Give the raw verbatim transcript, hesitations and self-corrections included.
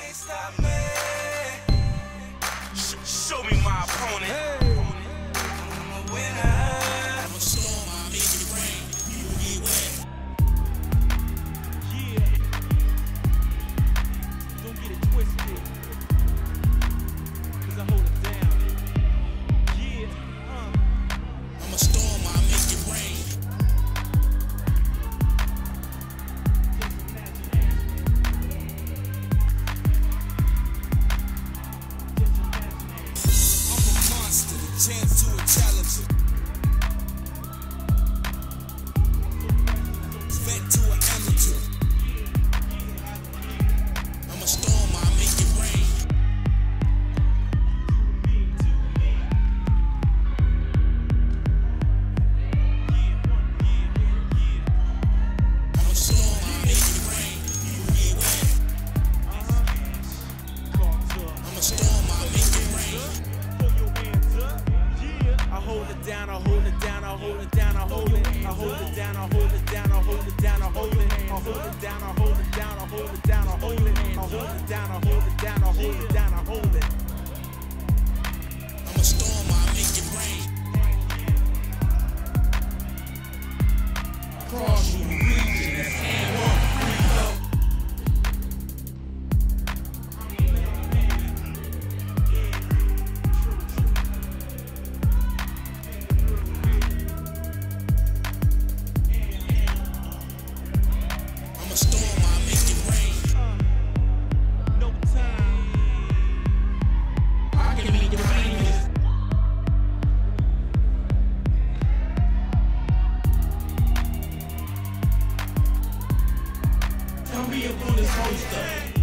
can't stop me. Sh show me my opponent. Hey. I'm a winner. I'm a storm, I make it rain. You get wet. Yeah. Don't get it twisted. Cause I hold it down. Yeah. Uh. I'm a storm, I make it rain. Chance to a challenger, vet to an amateur. I'm a storm, I make it rain. I'm a storm, I make it rain. You get wet. I'm a storm, I make it rain. I hold it down, I hold it down, I hold it down, I hold it, I hold it down, I hold it down, I hold it down, I hold it, I hold it down, I hold it down, I hold it down, I hold it, I hold it down, I hold it down, I hold it down, I hold it. I'm a storm, I make it rain. Cross the region and hand up, breathe up. I'm a storm, I make it rain. Uh, no time. I can make it rain. Tell me up on this poster.